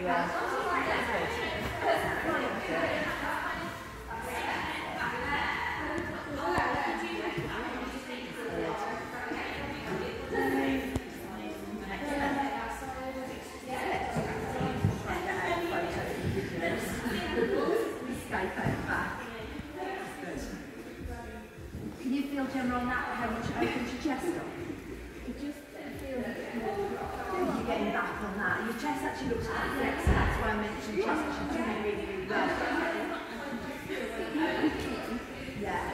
Can you feel, Gemma, on that, how much it opens your chest up? It just feels you're getting back on that. Your chest actually looks quite flexed, so that's why I mentioned chest actually doing really, really well. Yeah.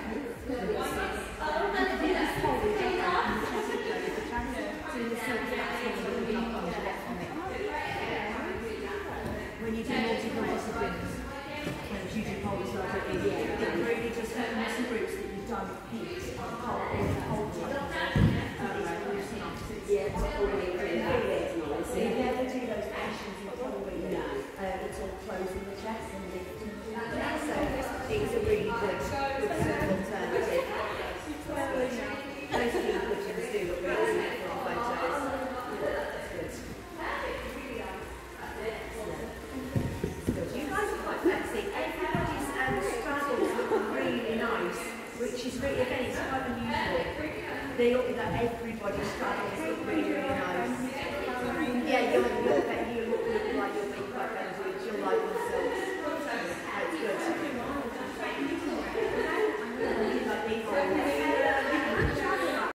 When you do multiple disciplines, you do pole as well, don't you? Yeah. It really just muscle groups that you don't hit on pole time. Yeah, it's already so you never do those positions in pole where it's all closing the chest and lifting the chest. So it's a really good alternative. Most people just do look really beautiful on photos. That's good. You guys are quite flexy. Everybody's straddles look really nice, which is really, again, it's quite unusual. They look that everybody's straddles look really, really nice. Yeah, you're